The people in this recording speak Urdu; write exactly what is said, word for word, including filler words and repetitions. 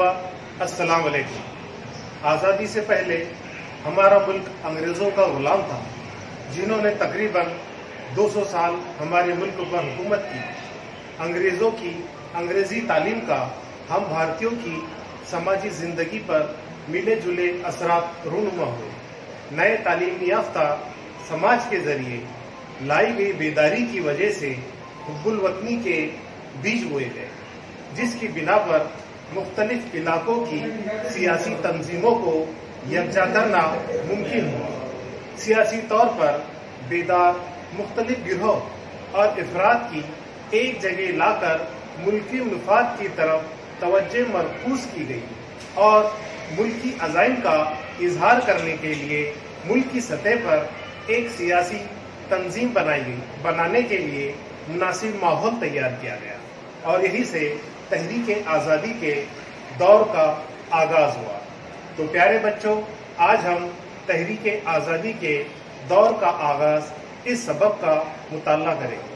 طلبہ السلام علیکم۔ آزادی سے پہلے ہمارا ملک انگریزوں کا غلام تھا، جنہوں نے تقریباً دو سو سال ہمارے ملک پر حکومت کی۔ انگریزوں کی انگریزی تعلیم کا ہم بھارتیوں کی سماجی زندگی پر ملے جلے اثرات رونما ہوئے۔ نئے تعلیم یافتہ سماج کے ذریعے لائی گئی بیداری کی وجہ سے حب الوطنی کے بیج بوئے گئے، جس کی بنا پر مختلف علاقوں کی سیاسی تنظیموں کو یکجا کرنا ممکن ہوا۔ سیاسی طور پر بیدار مختلف گروہ اور افراد کی ایک جگہ لا کر ملکی مفاد کی طرف توجہ مرکوز کی گئی اور ملکی عزائم کا اظہار کرنے کے لیے ملکی سطح پر ایک سیاسی تنظیم بنائی گئی بنانے کے لیے مناسب ماحول تیار کیا گیا، اور یہی سے تحریک آزادی کے دور کا آغاز ہوا۔ تو پیارے بچوں، آج ہم تحریک آزادی کے دور کا آغاز اس سبق کا مطالعہ کریں گے۔